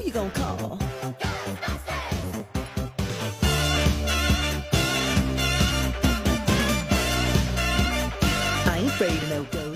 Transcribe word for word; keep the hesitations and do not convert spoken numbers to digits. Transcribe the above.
you gonna call? I ain't afraid of no ghosts.